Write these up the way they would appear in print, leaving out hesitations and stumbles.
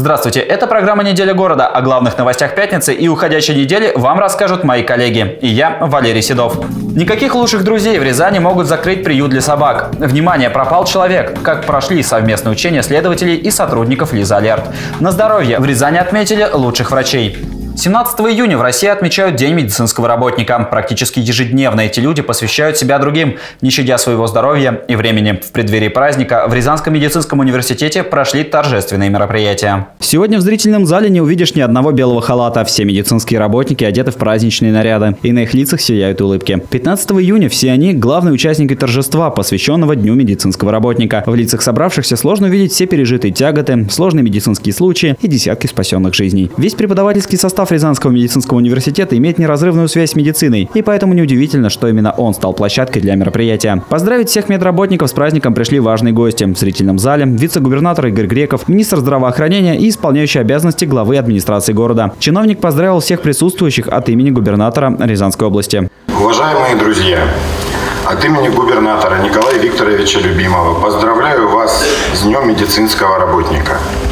Здравствуйте, это программа «Неделя города». О главных новостях пятницы и уходящей недели вам расскажут мои коллеги. И я, Валерий Седов. Никаких лучших друзей в Рязани могут закрыть приют для собак. Внимание, пропал человек. Как прошли совместные учения следователей и сотрудников Лиза Алерт. На здоровье в Рязани отметили лучших врачей. 17 июня в России отмечают День медицинского работника. Практически ежедневно эти люди посвящают себя другим, не щадя своего здоровья и времени. В преддверии праздника в Рязанском медицинском университете прошли торжественные мероприятия. Сегодня в зрительном зале не увидишь ни одного белого халата. Все медицинские работники одеты в праздничные наряды, и на их лицах сияют улыбки. 15 июня все они – главные участники торжества, посвященного Дню медицинского работника. В лицах собравшихся сложно увидеть все пережитые тяготы, сложные медицинские случаи и десятки спасенных жизней. Весь преподавательский состав Рязанского медицинского университета имеет неразрывную связь с медициной, и поэтому неудивительно, что именно он стал площадкой для мероприятия. Поздравить всех медработников с праздником пришли важные гости. В зрительном зале вице-губернатор Игорь Греков, министр здравоохранения и исполняющий обязанности главы администрации города. Чиновник поздравил всех присутствующих от имени губернатора Рязанской области. Уважаемые друзья, от имени губернатора Николая Викторовича Любимова поздравляю вас с Днем медицинского работника.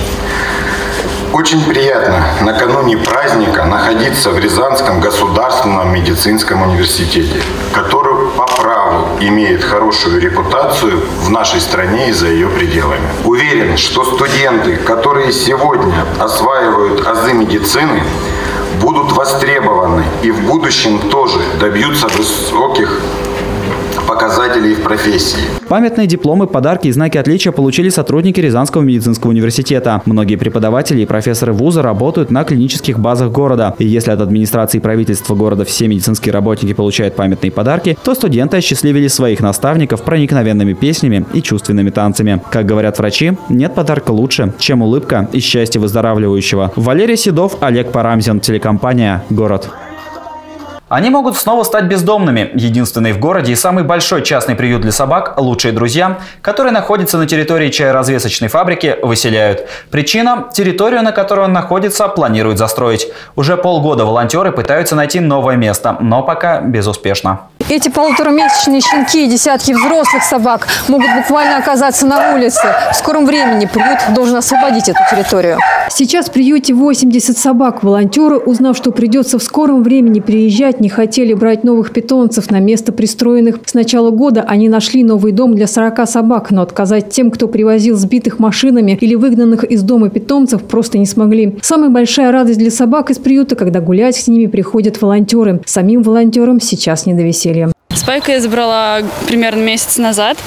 Очень приятно накануне праздника находиться в Рязанском государственном медицинском университете, который по праву имеет хорошую репутацию в нашей стране и за ее пределами. Уверен, что студенты, которые сегодня осваивают азы медицины, будут востребованы и в будущем тоже добьются высоких показателей в профессии. Памятные дипломы, подарки и знаки отличия получили сотрудники Рязанского медицинского университета. Многие преподаватели и профессоры вуза работают на клинических базах города. И если от администрации и правительства города все медицинские работники получают памятные подарки, то студенты осчастливили своих наставников проникновенными песнями и чувственными танцами. Как говорят врачи, нет подарка лучше, чем улыбка и счастье выздоравливающего. Валерий Седов, Олег Парамзин, телекомпания «Город». Они могут снова стать бездомными. Единственный в городе и самый большой частный приют для собак «Лучшие друзья», который находится на территории чаеразвесочной фабрики, выселяют. Причина – территорию, на которой он находится, планируют застроить. Уже полгода волонтеры пытаются найти новое место, но пока безуспешно. Эти полуторамесячные щенки и десятки взрослых собак могут буквально оказаться на улице. В скором времени приют должен освободить эту территорию. Сейчас в приюте 80 собак. Волонтеры, узнав, что придется в скором времени приезжать, не хотели брать новых питомцев на место пристроенных. С начала года они нашли новый дом для 40 собак, но отказать тем, кто привозил сбитых машинами или выгнанных из дома питомцев, просто не смогли. Самая большая радость для собак из приюта, когда гулять с ними приходят волонтеры. Самим волонтерам сейчас не до веселья. Спайка я забрала примерно месяц назад.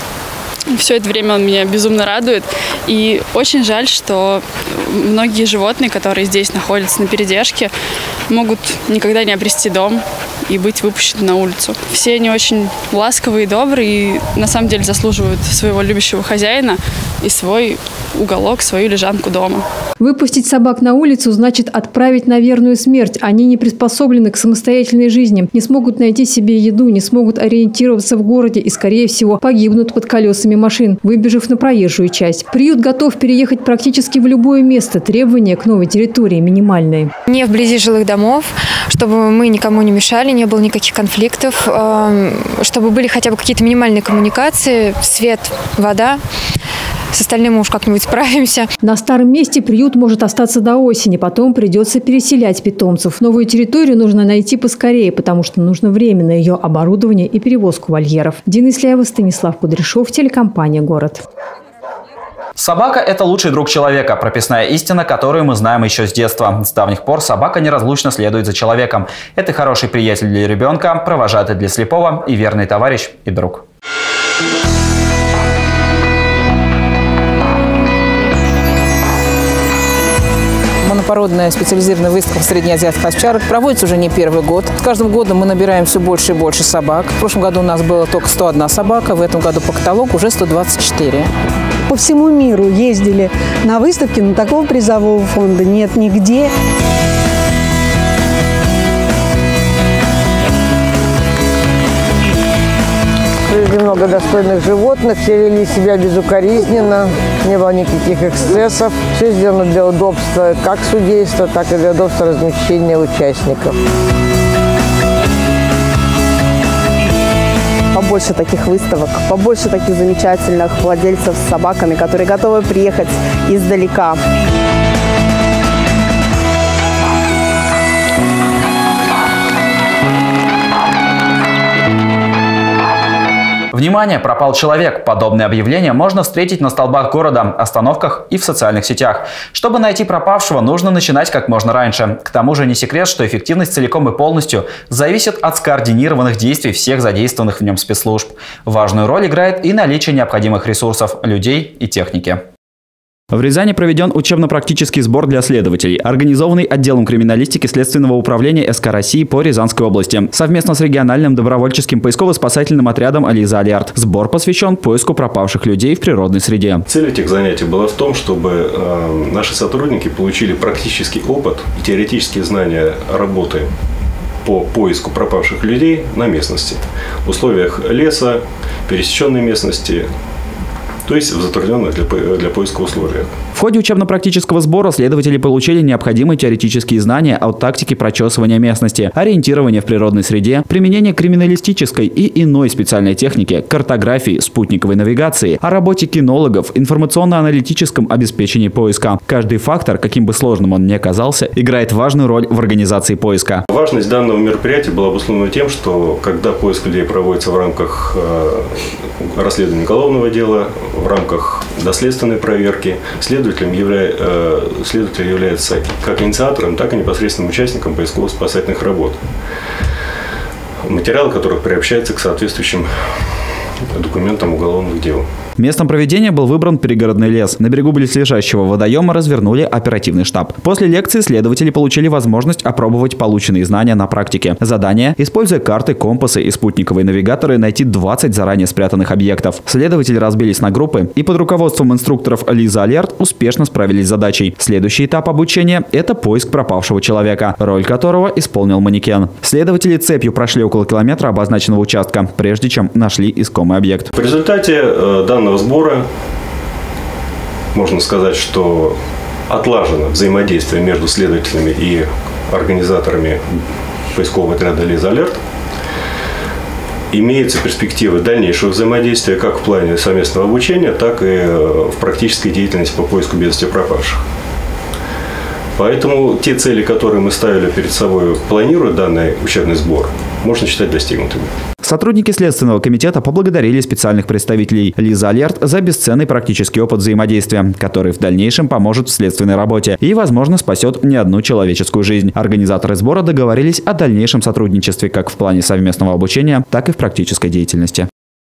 Все это время он меня безумно радует. И очень жаль, что многие животные, которые здесь находятся на передержке, могут никогда не обрести дом и быть выпущены на улицу. Все они очень ласковые и добрые, и на самом деле заслуживают своего любящего хозяина и свой уголок, свою лежанку дома. Выпустить собак на улицу значит отправить на верную смерть. Они не приспособлены к самостоятельной жизни, не смогут найти себе еду, не смогут ориентироваться в городе и, скорее всего, погибнут под колесами машин, выбежав на проезжую часть. Приют готов переехать практически в любое место. Требования к новой территории минимальные. Не вблизи жилых домов, чтобы мы никому не мешали, не было никаких конфликтов, чтобы были хотя бы какие-то минимальные коммуникации, свет, вода. С остальным мы уж как-нибудь справимся. На старом месте приют может остаться до осени. Потом придется переселять питомцев. Новую территорию нужно найти поскорее, потому что нужно время на ее оборудование и перевозку вольеров. Дина Исляева, Станислав Кудряшов, телекомпания «Город». Собака – это лучший друг человека, прописная истина, которую мы знаем еще с детства. С давних пор собака неразлучно следует за человеком. Это хороший приятель для ребенка, провожатый для слепого и верный товарищ и друг. Монопородная специализированная выставка среднеазиатских овчарок проводится уже не первый год. С каждым годом мы набираем все больше и больше собак. В прошлом году у нас было только 101 собака, в этом году по каталогу уже 124. По всему миру ездили на выставки, но такого призового фонда нет нигде. Привезли много достойных животных, все вели себя безукоризненно, не было никаких эксцессов. Все сделано для удобства как судейства, так и для удобства размещения участников. Побольше таких выставок, побольше таких замечательных владельцев с собаками, которые готовы приехать издалека. Внимание, пропал человек. Подобные объявления можно встретить на столбах города, остановках и в социальных сетях. Чтобы найти пропавшего, нужно начинать как можно раньше. К тому же не секрет, что эффективность целиком и полностью зависит от скоординированных действий всех задействованных в нем спецслужб. Важную роль играет и наличие необходимых ресурсов, людей и техники. В Рязани проведен учебно-практический сбор для следователей, организованный отделом криминалистики Следственного управления СК России по Рязанской области, совместно с региональным добровольческим поисково-спасательным отрядом «Лиза Алерт». Сбор посвящен поиску пропавших людей в природной среде. Цель этих занятий была в том, чтобы наши сотрудники получили практический опыт и теоретические знания работы по поиску пропавших людей на местности, в условиях леса, пересеченной местности, то есть в затрудненных для поиска условиях. В ходе учебно-практического сбора следователи получили необходимые теоретические знания о тактике прочесывания местности, ориентирования в природной среде, применения криминалистической и иной специальной техники, картографии, спутниковой навигации, о работе кинологов, информационно-аналитическом обеспечении поиска. Каждый фактор, каким бы сложным он ни казался, играет важную роль в организации поиска. Важность данного мероприятия была обусловлена тем, что когда поиск людей проводится в рамках расследования уголовного дела, в рамках доследственной проверки, следователь является как инициатором, так и непосредственным участником поисково-спасательных работ, материалы которых приобщаются к соответствующим документам уголовных дел. Местом проведения был выбран пригородный лес. На берегу близлежащего водоема развернули оперативный штаб. После лекции следователи получили возможность опробовать полученные знания на практике. Задание – используя карты, компасы и спутниковые навигаторы, найти 20 заранее спрятанных объектов. Следователи разбились на группы и под руководством инструкторов «Лиза Алерт» успешно справились с задачей. Следующий этап обучения – это поиск пропавшего человека, роль которого исполнил манекен. Следователи цепью прошли около километра обозначенного участка, прежде чем нашли искомый объект. В результате данного сбора можно сказать, что отлажено взаимодействие между следователями и организаторами поискового отряда «Лиза Алерт». Имеются перспективы дальнейшего взаимодействия как в плане совместного обучения, так и в практической деятельности по поиску без вести пропавших. Поэтому те цели, которые мы ставили перед собой, планируя данный учебный сбор, можно считать достигнутыми. Сотрудники Следственного комитета поблагодарили специальных представителей «Лиза Алерт» за бесценный практический опыт взаимодействия, который в дальнейшем поможет в следственной работе и, возможно, спасет не одну человеческую жизнь. Организаторы сбора договорились о дальнейшем сотрудничестве как в плане совместного обучения, так и в практической деятельности.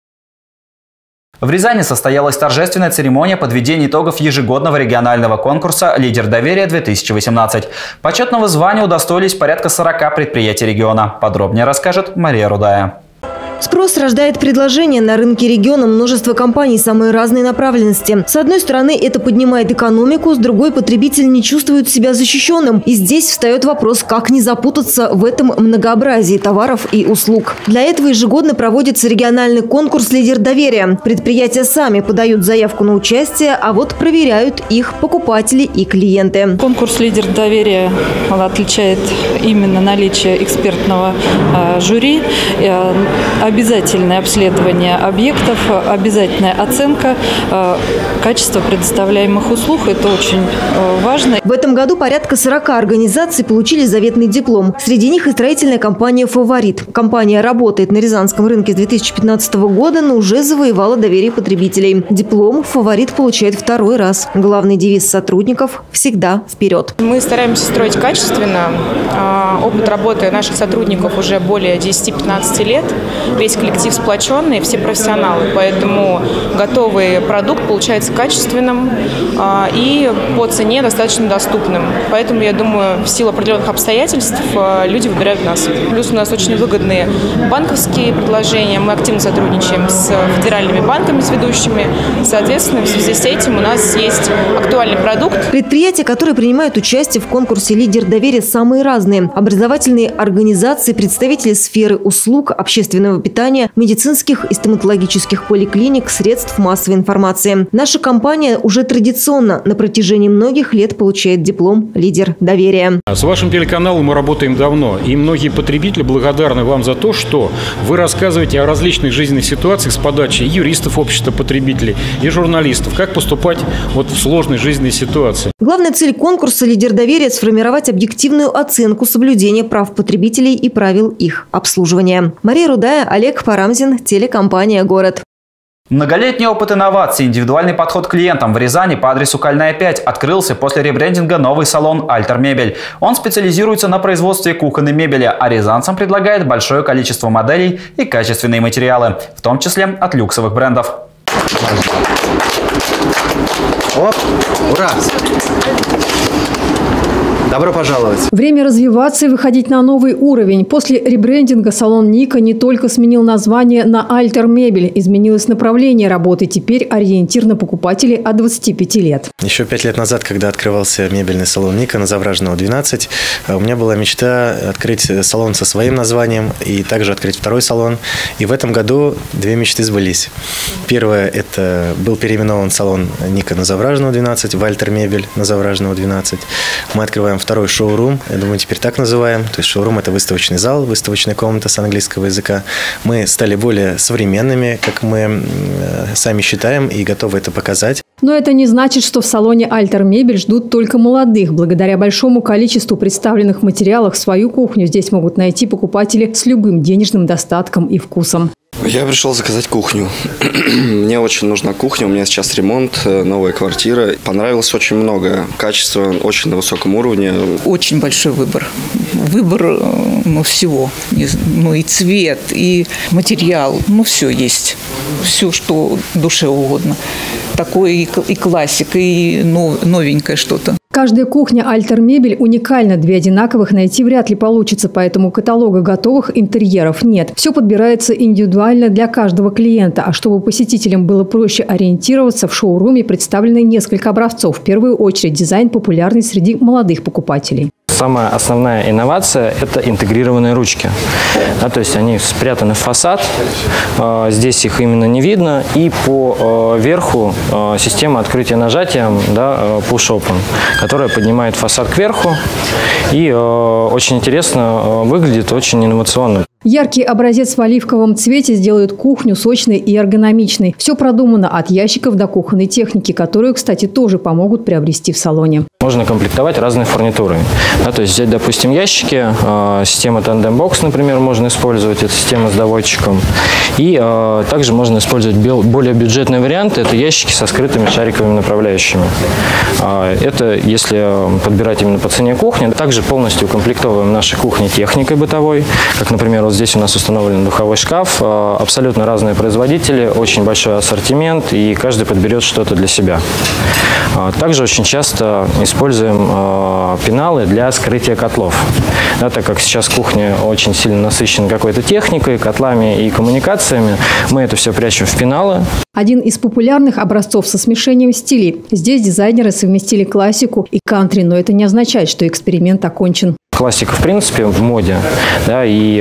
В Рязани состоялась торжественная церемония подведения итогов ежегодного регионального конкурса «Лидер доверия-2018». Почетного звания удостоились порядка 40 предприятий региона. Подробнее расскажет Мария Рудая. Спрос рождает предложение. На рынке региона множество компаний самой разной направленности. С одной стороны, это поднимает экономику, с другой, потребитель не чувствует себя защищенным. И здесь встает вопрос, как не запутаться в этом многообразии товаров и услуг. Для этого ежегодно проводится региональный конкурс «Лидер доверия». Предприятия сами подают заявку на участие, а вот проверяют их покупатели и клиенты. Конкурс «Лидер доверия» отличает именно наличие экспертного жюри, обязательное обследование объектов, обязательная оценка качества предоставляемых услуг. Это очень важно. В этом году порядка 40 организаций получили заветный диплом. Среди них и строительная компания «Фаворит». Компания работает на рязанском рынке с 2015 года, но уже завоевала доверие потребителей. Диплом «Фаворит» получает второй раз. Главный девиз сотрудников – всегда вперед. Мы стараемся строить качественно. Опыт работы наших сотрудников уже более 10-15 лет. Весь коллектив сплоченный, все профессионалы, поэтому готовый продукт получается качественным и по цене достаточно доступным. Поэтому, я думаю, в силу определенных обстоятельств люди выбирают нас. Плюс у нас очень выгодные банковские предложения. Мы активно сотрудничаем с федеральными банками, с ведущими. Соответственно, в связи с этим у нас есть актуальный продукт. Предприятия, которые принимают участие в конкурсе «Лидер доверия», самые разные. Образовательные организации, представители сферы услуг, общественного питания, медицинских и стоматологических поликлиник, средств массовой информации. Наша компания уже традиционно на протяжении многих лет получает диплом «Лидер доверия». С вашим телеканалом мы работаем давно, и многие потребители благодарны вам за то, что вы рассказываете о различных жизненных ситуациях с подачи юристов общества потребителей и журналистов, как поступать в сложной жизненной ситуации. Главная цель конкурса «Лидер доверия» – сформировать объективную оценку соблюдения прав потребителей и правил их обслуживания. Мария Рудая, Олег Парамзин, телекомпания «Город». Многолетний опыт инноваций и индивидуальный подход к клиентам в Рязани по адресу Кольная 5 открылся после ребрендинга новый салон «Альтер Мебель». Он специализируется на производстве кухонной мебели, а рязанцам предлагает большое количество моделей и качественные материалы, в том числе от люксовых брендов. Оп, ура! Добро пожаловать! Время развиваться и выходить на новый уровень. После ребрендинга салон Ника не только сменил название на «Альтер Мебель», изменилось направление работы. Теперь ориентир на покупателей от 25 лет. Еще 5 лет назад, когда открывался мебельный салон Ника на Завражного 12, у меня была мечта открыть салон со своим названием и также открыть второй салон. И в этом году две мечты сбылись. Первое – это был переименован салон Ника на Завражного 12 в «Альтер Мебель» на Завражного 12. Мы открываем второй шоурум, я думаю, теперь так называем. То есть шоурум – это выставочный зал, выставочная комната с английского языка. Мы стали более современными, как мы сами считаем, и готовы это показать. Но это не значит, что в салоне «Альтер Мебель» ждут только молодых. Благодаря большому количеству представленных материалов свою кухню здесь могут найти покупатели с любым денежным достатком и вкусом. Я пришел заказать кухню. Мне очень нужна кухня, у меня сейчас ремонт, новая квартира. Понравилось очень много. Качество очень на высоком уровне. Очень большой выбор. Выбор всего. И цвет, и материал. Все есть. Все, что душе угодно. Такое и классика, и новенькое что-то. Каждая кухня «Альтер Мебель» уникальна. Две одинаковых найти вряд ли получится, поэтому каталога готовых интерьеров нет. Все подбирается индивидуально для каждого клиента. А чтобы посетителям было проще ориентироваться, в шоуруме представлены несколько образцов. В первую очередь дизайн, популярный среди молодых покупателей. Самая основная инновация – это интегрированные ручки. То есть они спрятаны в фасад, здесь их именно не видно, и по верху система открытия нажатием, push-open, которая поднимает фасад кверху и очень интересно выглядит, очень инновационно. Яркий образец в оливковом цвете сделают кухню сочной и эргономичной. Все продумано от ящиков до кухонной техники, которую, кстати, тоже помогут приобрести в салоне. Можно комплектовать разной фурнитурой. То есть взять, допустим, ящики, система Tandem Box, например, можно использовать, это система с доводчиком. И также можно использовать более бюджетные варианты, это ящики со скрытыми шариковыми направляющими. Это если подбирать именно по цене кухни. Также полностью укомплектовываем наши кухни техникой бытовой, как, например, вот здесь у нас установлен духовой шкаф, абсолютно разные производители, очень большой ассортимент, и каждый подберет что-то для себя. Также очень часто используем пеналы для скрытия котлов. Так как сейчас кухня очень сильно насыщена какой-то техникой, котлами и коммуникациями, мы это все прячем в пеналы. Один из популярных образцов со смешением стилей. Здесь дизайнеры совместили классику и кантри, но это не означает, что эксперимент окончен. Классика, в принципе, в моде, и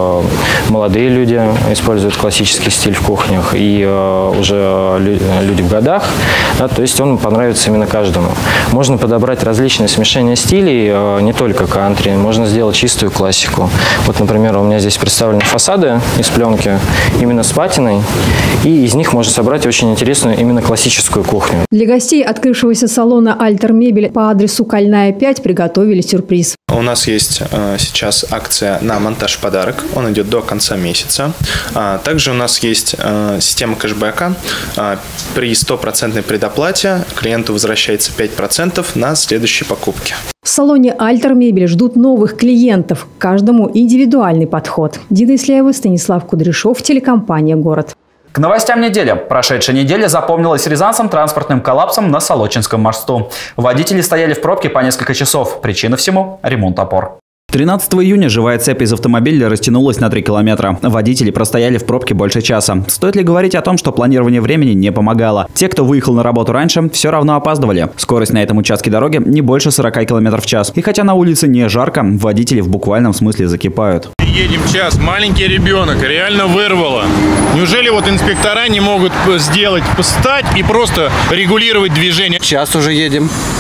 молодые люди используют классический стиль в кухнях, и уже люди в годах, то есть он понравится именно каждому. Можно подобрать различные смешения стилей, не только кантри, можно сделать чистую классику. Вот, например, у меня здесь представлены фасады из пленки именно с патиной, и из них можно собрать очень интересную именно классическую кухню. Для гостей открывшегося салона «Альтер Мебель» по адресу Кольная 5 приготовили сюрприз. У нас есть сейчас акция на монтаж-подарок. Он идет до конца месяца. Также у нас есть система кэшбэка. При 100% предоплате клиенту возвращается 5% на следующие покупки. В салоне «Альтер Мебель» ждут новых клиентов. Каждому индивидуальный подход. Дина Исляева, Станислав Кудряшов, телекомпания «Город». К новостям недели. Прошедшая неделя запомнилась рязанцам транспортным коллапсом на Солочинском мосту. Водители стояли в пробке по несколько часов. Причина всему – ремонт опор. 13 июня живая цепь из автомобиля растянулась на 3 километра. Водители простояли в пробке больше часа. Стоит ли говорить о том, что планирование времени не помогало? Те, кто выехал на работу раньше, все равно опаздывали. Скорость на этом участке дороги не больше 40 км в час. И хотя на улице не жарко, водители в буквальном смысле закипают. Едем час, маленький ребенок, реально вырвало. Неужели вот инспектора не могут сделать, встать и просто регулировать движение? Час уже едем.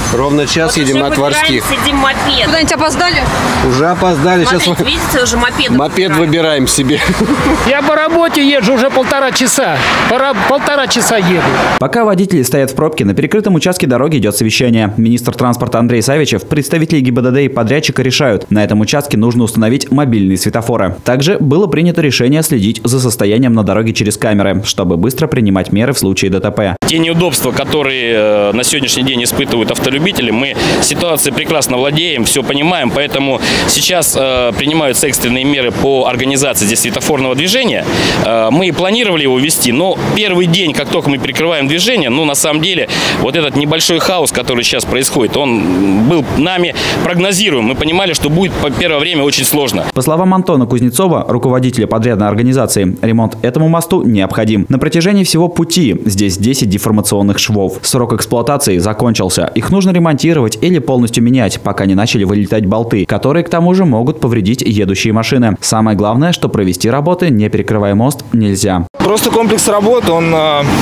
Ровно час вот едем на Творских. Сидим мопед. Куда-нибудь опоздали? Уже опоздали. Смотрите, сейчас видите, уже мопед выбираем себе. Я по работе езжу уже 1,5 часа. 1,5 часа еду. Пока водители стоят в пробке, на перекрытом участке дороги идет совещание. Министр транспорта Андрей Савичев, представители ГИБДД и подрядчика решают, на этом участке нужно установить мобильные светофоры. Также было принято решение следить за состоянием на дороге через камеры, чтобы быстро принимать меры в случае ДТП. Те неудобства, которые на сегодняшний день испытывают автолюбители, мы ситуацией прекрасно владеем, все понимаем, поэтому сейчас принимаются экстренные меры по организации здесь светофорного движения. Мы планировали его ввести, но первый день, как только мы перекрываем движение, на самом деле вот этот небольшой хаос, который сейчас происходит, он был нами прогнозируем. Мы понимали, что будет по первое время очень сложно. По словам Антона Кузнецова, руководителя подрядной организации, ремонт этому мосту необходим. На протяжении всего пути здесь 10 деформационных швов. Срок эксплуатации закончился. Их нужно ремонтировать или полностью менять, пока не начали вылетать болты, которые к тому же могут повредить едущие машины. Самое главное, что провести работы, не перекрывая мост, нельзя. Просто комплекс работ, он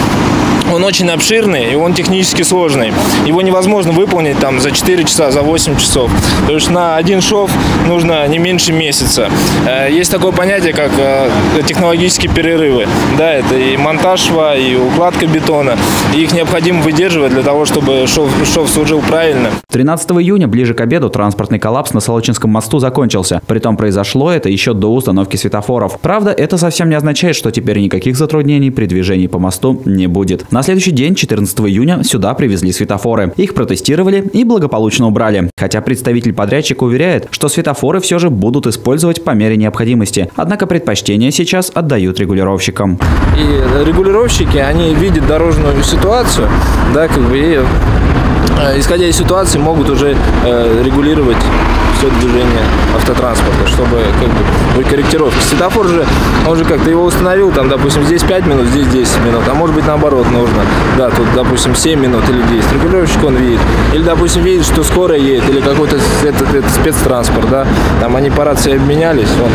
очень обширный и он технически сложный. Его невозможно выполнить там за 4 часа, за 8 часов. То есть на один шов нужно не меньше месяца. Есть такое понятие, как технологические перерывы. Да, это и монтаж шва, и укладка бетона. И их необходимо выдерживать для того, чтобы шов служил правильно. 13 июня, ближе к обеду, транспортный коллапс на Солочинском мосту закончился. Притом произошло это еще до установки светофоров. Правда, это совсем не означает, что теперь никаких затруднений при движении по мосту не будет. На следующий день, 14 июня, сюда привезли светофоры. Их протестировали и благополучно убрали. Хотя представитель подрядчика уверяет, что светофоры все же будут использовать по мере необходимости. Однако предпочтение сейчас отдают регулировщикам. И регулировщики, они видят дорожную ситуацию, да, и исходя из ситуации могут уже регулировать все движение автотранспорта, чтобы быть корректировкой. Светофор же, он же как-то его установил, там, допустим, здесь 5 минут, здесь 10 минут, а может быть наоборот нужно. Да, тут, допустим, 7 минут или 10. Регулировщик он видит. Или, допустим, видит, что скорая едет, или какой-то спецтранспорт, да. Там они по рации обменялись, он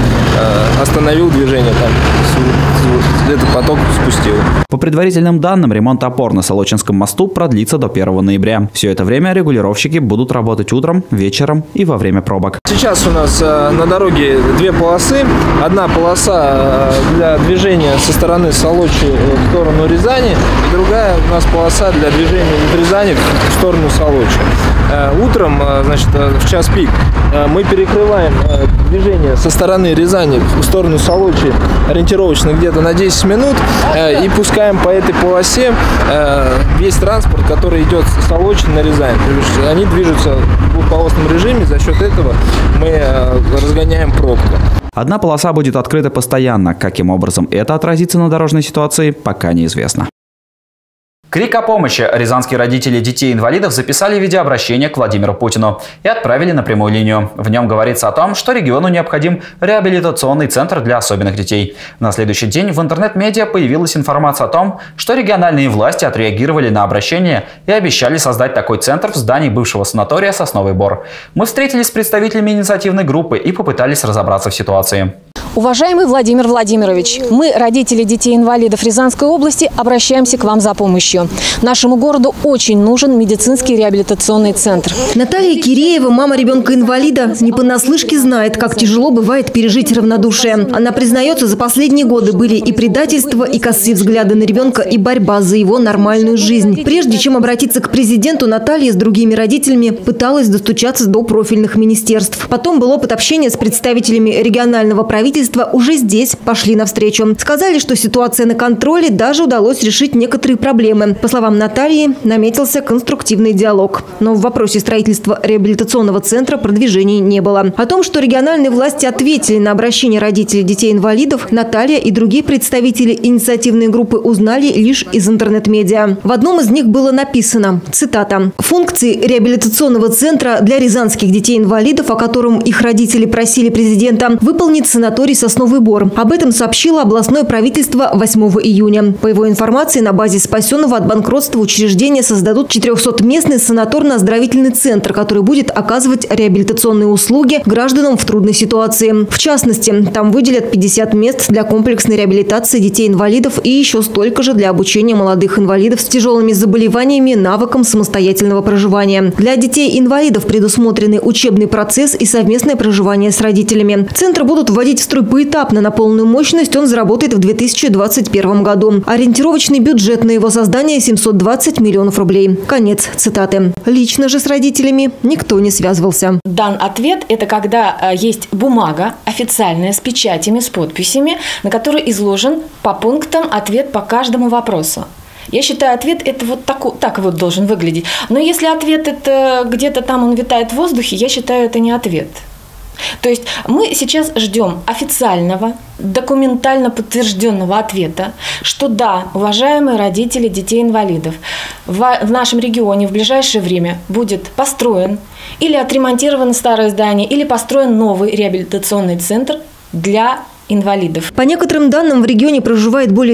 остановил движение, там, этот поток спустил. По предварительным данным, ремонт опор на Солочинском мосту продлится до 1 ноября. Все это время регулировщики будут работать утром, вечером и во время пробок. Сейчас у нас на дороге 2 полосы. Одна полоса для движения со стороны Солочи в сторону Рязани, и другая у нас полоса для движения из Рязани в сторону Солочи. Утром, значит, в час пик мы перекрываем движение со стороны Рязани в сторону Солочи ориентировочно где-то на 10 минут и пускаем по этой полосе весь транспорт, который идет с Солочи на Рязань. Они движутся в двухполосном режиме, за счет этого мы разгоняем пробку. Одна полоса будет открыта постоянно. Каким образом это отразится на дорожной ситуации, пока неизвестно. Крик о помощи. Рязанские родители детей-инвалидов записали видеообращение к Владимиру Путину и отправили на прямую линию. В нем говорится о том, что региону необходим реабилитационный центр для особенных детей. На следующий день в интернет-медиа появилась информация о том, что региональные власти отреагировали на обращение и обещали создать такой центр в здании бывшего санатория «Сосновый Бор». Мы встретились с представителями инициативной группы и попытались разобраться в ситуации. Уважаемый Владимир Владимирович, мы, родители детей-инвалидов Рязанской области, обращаемся к вам за помощью. Нашему городу очень нужен медицинский реабилитационный центр. Наталья Киреева, мама ребенка-инвалида, не понаслышке знает, как тяжело бывает пережить равнодушие. Она признается, за последние годы были и предательство, и косые взгляды на ребенка, и борьба за его нормальную жизнь. Прежде чем обратиться к президенту, Наталья с другими родителями пыталась достучаться до профильных министерств. Потом был опыт общения с представителями регионального правительства. Уже здесь пошли навстречу. Сказали, что ситуация на контроле, даже удалось решить некоторые проблемы. По словам Натальи, наметился конструктивный диалог. Но в вопросе строительства реабилитационного центра продвижений не было. О том, что региональные власти ответили на обращение родителей детей-инвалидов, Наталья и другие представители инициативной группы узнали лишь из интернет-медиа. В одном из них было написано, цитата: «Функции реабилитационного центра для рязанских детей-инвалидов, о котором их родители просили президента, выполнит санаторий санаторий «Сосновый Бор». Об этом сообщило областное правительство 8 июня. По его информации, на базе спасенного от банкротства учреждения создадут 400-местный санаторно-оздоровительный центр, который будет оказывать реабилитационные услуги гражданам в трудной ситуации. В частности, там выделят 50 мест для комплексной реабилитации детей-инвалидов и еще столько же для обучения молодых инвалидов с тяжелыми заболеваниями навыкам самостоятельного проживания. Для детей-инвалидов предусмотрены учебный процесс и совместное проживание с родителями. Центры будут вводить в строй поэтапно. На полную мощность он заработает в 2021 году. Ориентировочный бюджет на его создание – 720 миллионов рублей. Конец цитаты. Лично же с родителями никто не связывался. Дан ответ – это когда есть бумага официальная с печатями, с подписями, на которой изложен по пунктам ответ по каждому вопросу. Я считаю, ответ это вот так вот должен выглядеть. Но если ответ это где-то там он витает в воздухе, я считаю, это не ответ. То есть мы сейчас ждем официального, документально подтвержденного ответа, что да, уважаемые родители детей-инвалидов, в нашем регионе в ближайшее время будет построен или отремонтировано старое здание, или построен новый реабилитационный центр для инвалидов. По некоторым данным, в регионе проживает более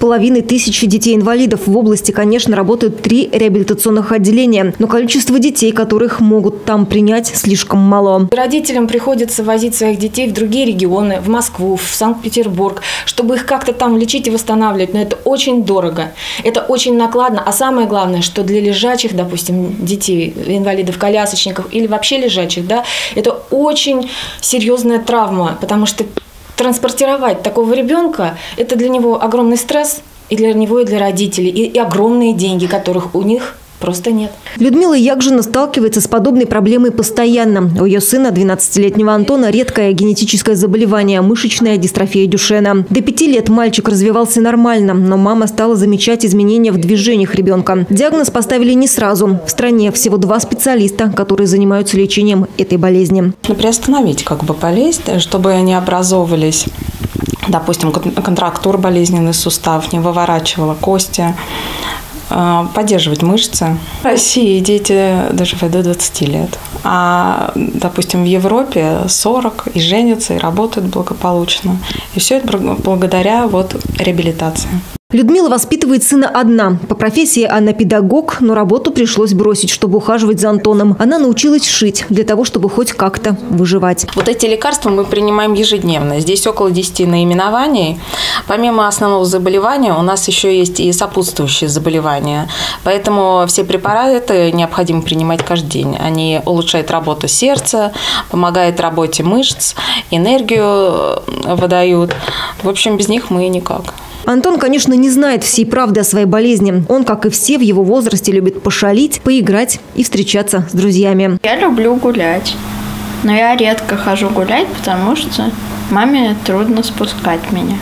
3500 детей-инвалидов. В области, конечно, работают 3 реабилитационных отделения, но количество детей, которых могут там принять, слишком мало. Родителям приходится возить своих детей в другие регионы, в Москву, в Санкт-Петербург, чтобы их как-то там лечить и восстанавливать. Но это очень дорого, это очень накладно. А самое главное, что для лежачих, допустим, детей, инвалидов-колясочников или вообще лежачих, да, это очень серьезная травма, потому что транспортировать такого ребенка – это для него огромный стресс и для него, и для родителей, и огромные деньги, которых у них просто нет. Людмила Ягжина сталкивается с подобной проблемой постоянно. У ее сына, 12-летнего Антона, редкое генетическое заболевание – мышечная дистрофия Дюшена. До 5 лет мальчик развивался нормально, но мама стала замечать изменения в движениях ребенка. Диагноз поставили не сразу. В стране всего 2 специалиста, которые занимаются лечением этой болезни. Нужно приостановить болезнь, чтобы не образовывались, допустим, контрактур, болезненный сустав, не выворачивала кости, поддерживать мышцы. В России дети доживают до 20 лет, а, допустим, в Европе 40 и женятся, и работают благополучно. И все это благодаря реабилитации. Людмила воспитывает сына одна. По профессии она педагог, но работу пришлось бросить, чтобы ухаживать за Антоном. Она научилась шить для того, чтобы хоть как-то выживать. Вот эти лекарства мы принимаем ежедневно. Здесь около 10 наименований. Помимо основного заболевания у нас еще есть и сопутствующие заболевания. Поэтому все препараты необходимо принимать каждый день. Они улучшают работу сердца, помогают работе мышц, энергию выдают. В общем, без них мы никак. Антон, конечно, не знает всей правды о своей болезни. Он, как и все в его возрасте, любит пошалить, поиграть и встречаться с друзьями. Я люблю гулять, но я редко хожу гулять, потому что маме трудно спускать меня.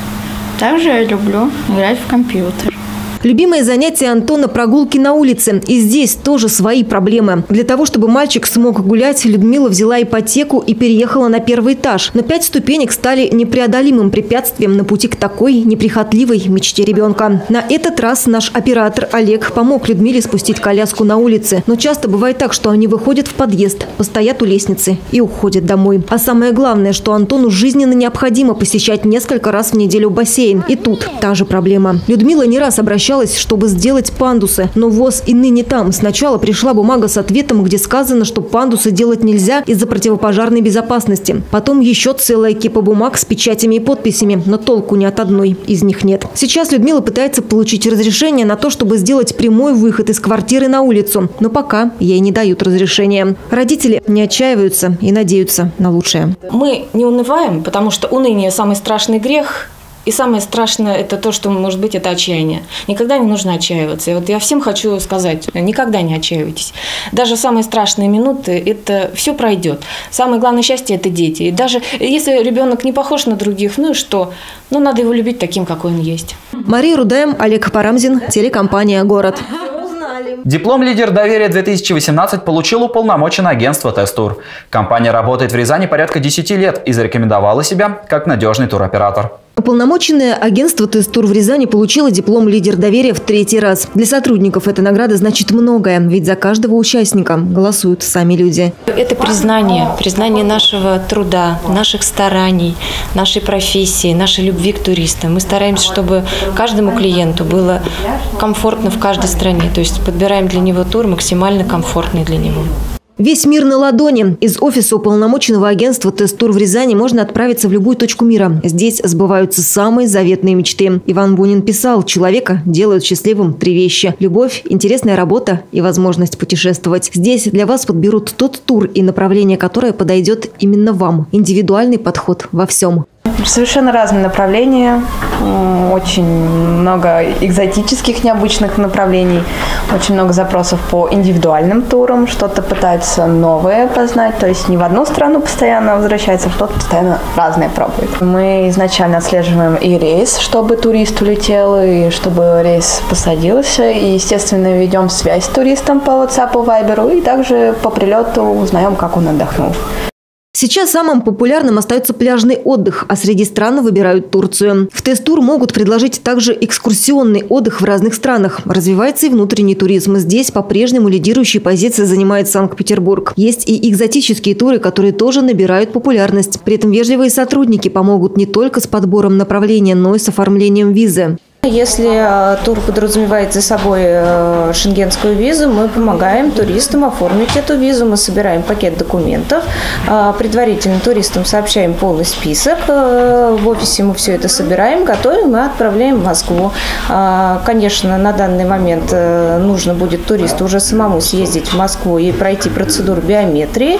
Также я люблю играть в компьютер. Любимое занятие Антона – прогулки на улице. И здесь тоже свои проблемы. Для того, чтобы мальчик смог гулять, Людмила взяла ипотеку и переехала на 1-й этаж. Но 5 ступенек стали непреодолимым препятствием на пути к такой неприхотливой мечте ребенка. На этот раз наш оператор Олег помог Людмиле спустить коляску на улице. Но часто бывает так, что они выходят в подъезд, постоят у лестницы и уходят домой. А самое главное, что Антону жизненно необходимо посещать несколько раз в неделю бассейн. И тут та же проблема. Людмила не раз обращалась, чтобы сделать пандусы, но ВОЗ и ныне там. Сначала пришла бумага с ответом, где сказано, что пандусы делать нельзя из-за противопожарной безопасности. Потом еще целая кипа бумаг с печатями и подписями, но толку ни от одной из них нет. Сейчас Людмила пытается получить разрешение на то, чтобы сделать прямой выход из квартиры на улицу, но пока ей не дают разрешения. Родители не отчаиваются и надеются на лучшее. Мы не унываем, потому что уныние – самый страшный грех. И самое страшное – это то, что, может быть, это отчаяние. Никогда не нужно отчаиваться. И вот я всем хочу сказать, никогда не отчаивайтесь. Даже в самые страшные минуты это все пройдет. Самое главное счастье – это дети. И даже если ребенок не похож на других, ну и что? Ну, надо его любить таким, какой он есть. Мария Рудаем, Олег Парамзин, телекомпания «Город». Диплом «Лидер доверия-2018» получил уполномоченное агентство «Тест-Тур». Компания работает в Рязани порядка 10 лет и зарекомендовала себя как надежный туроператор. Уполномоченное агентство «Тест-тур» в Рязани получило диплом «Лидер доверия» в 3-й раз. Для сотрудников эта награда значит многое, ведь за каждого участника голосуют сами люди. Это признание нашего труда, наших стараний, нашей профессии, нашей любви к туристам. Мы стараемся, чтобы каждому клиенту было комфортно в каждой стране. То есть подбираем для него тур максимально комфортный для него. Весь мир на ладони. Из офиса уполномоченного агентства «Тест-тур» в Рязани можно отправиться в любую точку мира. Здесь сбываются самые заветные мечты. Иван Бунин писал: человека делают счастливым 3 вещи: любовь, интересная работа и возможность путешествовать. Здесь для вас подберут тот тур и направление, которое подойдет именно вам. Индивидуальный подход во всем. Совершенно разные направления, очень много экзотических, необычных направлений, очень много запросов по индивидуальным турам, что-то пытаются новое познать, то есть не в одну страну постоянно возвращается, кто-то постоянно разное пробует. Мы изначально отслеживаем и рейс, чтобы турист улетел, и чтобы рейс посадился, и, естественно, ведем связь с туристом по WhatsApp, Viber, и также по прилету узнаем, как он отдохнул. Сейчас самым популярным остается пляжный отдых, а среди стран выбирают Турцию. В Тест-тур могут предложить также экскурсионный отдых в разных странах. Развивается и внутренний туризм. Здесь по-прежнему лидирующие позиции занимает Санкт-Петербург. Есть и экзотические туры, которые тоже набирают популярность. При этом вежливые сотрудники помогут не только с подбором направления, но и с оформлением визы. Если тур подразумевает за собой шенгенскую визу, мы помогаем туристам оформить эту визу. Мы собираем пакет документов, предварительно туристам сообщаем полный список. В офисе мы все это собираем, готовим и отправляем в Москву. Конечно, на данный момент нужно будет туристу уже самому съездить в Москву и пройти процедуру биометрии.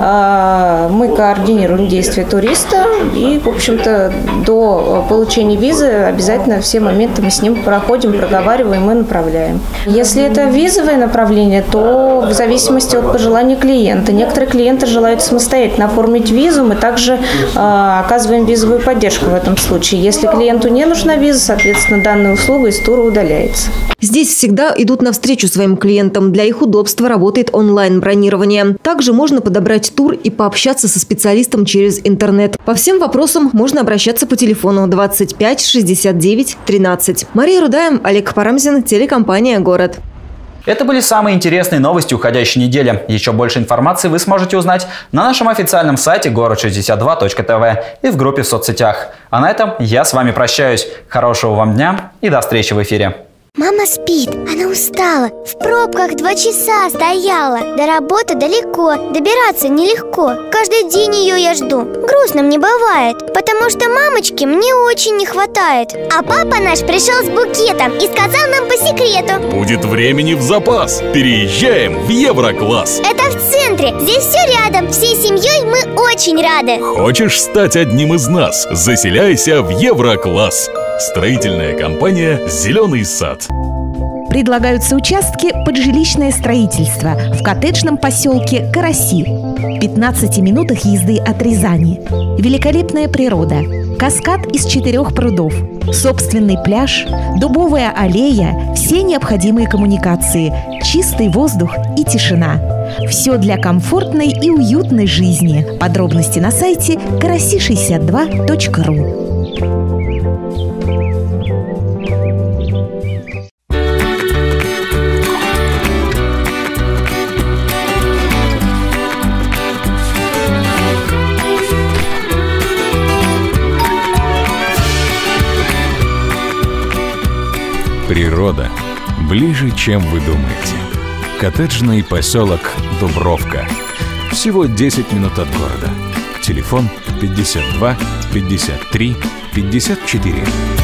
Мы координируем действия туриста и, в общем-то, до получения визы обязательно все моменты мы с ним проходим, проговариваем и направляем. Если это визовое направление, то в зависимости от пожелания клиента. Некоторые клиенты желают самостоятельно оформить визу, мы также оказываем визовую поддержку в этом случае. Если клиенту не нужна виза, соответственно, данная услуга из тура удаляется. Здесь всегда идут навстречу своим клиентам. Для их удобства работает онлайн-бронирование. Также можно подобрать тур и пообщаться со специалистом через интернет. По всем вопросам можно обращаться по телефону 25 69 13. Мария Рудаем, Олег Парамзин, телекомпания «Город». Это были самые интересные новости уходящей недели. Еще больше информации вы сможете узнать на нашем официальном сайте город62.тв и в группе в соцсетях. А на этом я с вами прощаюсь. Хорошего вам дня и до встречи в эфире. Мама спит, она устала. В пробках 2 часа стояла. До работы далеко, добираться нелегко. Каждый день ее я жду. Грустно мне бывает, потому что мамочки мне очень не хватает. А папа наш пришел с букетом и сказал нам по секрету: будет времени в запас. Переезжаем в Еврокласс. Это в центре, здесь все рядом. Всей семьей мы очень рады. Хочешь стать одним из нас? Заселяйся в Еврокласс. Строительная компания «Зеленый сад». Предлагаются участки под жилищное строительство в коттеджном поселке Караси. В 15 минутах езды от Рязани. Великолепная природа. Каскад из 4 прудов. Собственный пляж. Дубовая аллея. Все необходимые коммуникации. Чистый воздух и тишина. Все для комфортной и уютной жизни. Подробности на сайте karasi62.ru. Природа ближе, чем вы думаете. Коттеджный поселок Дубровка. Всего 10 минут от города. Телефон 52 53 54.